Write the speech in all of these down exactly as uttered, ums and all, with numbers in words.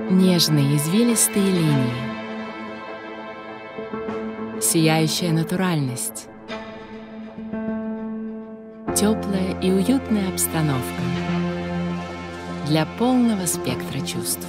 Нежные извилистые линии, сияющая натуральность, теплая и уютная обстановка для полного спектра чувств.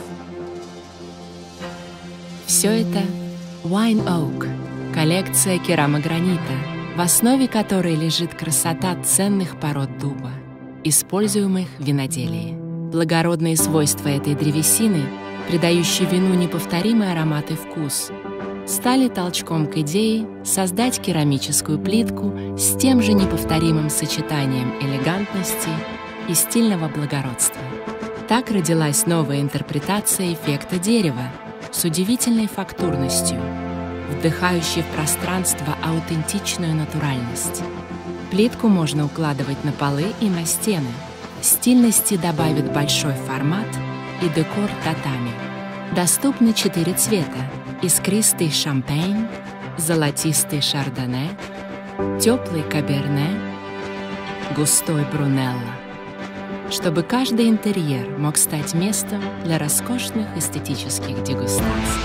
Все это Wine Oak, коллекция керамогранита, в основе которой лежит красота ценных пород дуба, используемых в виноделии. Благородные свойства этой древесины, придающие вину неповторимый аромат и вкус, стали толчком к идее создать керамическую плитку с тем же неповторимым сочетанием элегантности и стильного благородства. Так родилась новая интерпретация эффекта дерева с удивительной фактурностью, вдыхающей в пространство аутентичную натуральность. Плитку можно укладывать на полы и на стены. Стильности добавит большой формат и декор татами. Доступны четыре цвета: искристый шампейн, золотистый шардоне, теплый каберне, густой брунелло, чтобы каждый интерьер мог стать местом для роскошных эстетических дегустаций.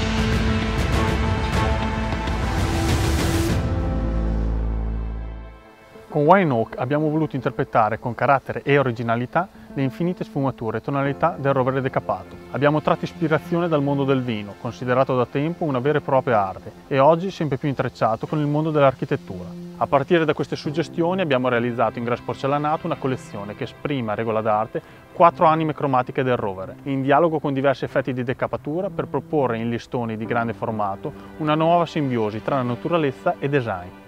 Con Wine Oak abbiamo voluto interpretare con carattere e originalità le infinite sfumature e tonalità del rovere decapato. Abbiamo tratto ispirazione dal mondo del vino, considerato da tempo una vera e propria arte, e oggi sempre più intrecciato con il mondo dell'architettura. A partire da queste suggestioni abbiamo realizzato in Gras Porcellanato una collezione che esprime a regola d'arte quattro anime cromatiche del rovere, in dialogo con diversi effetti di decapatura per proporre in listoni di grande formato una nuova simbiosi tra naturalezza e design.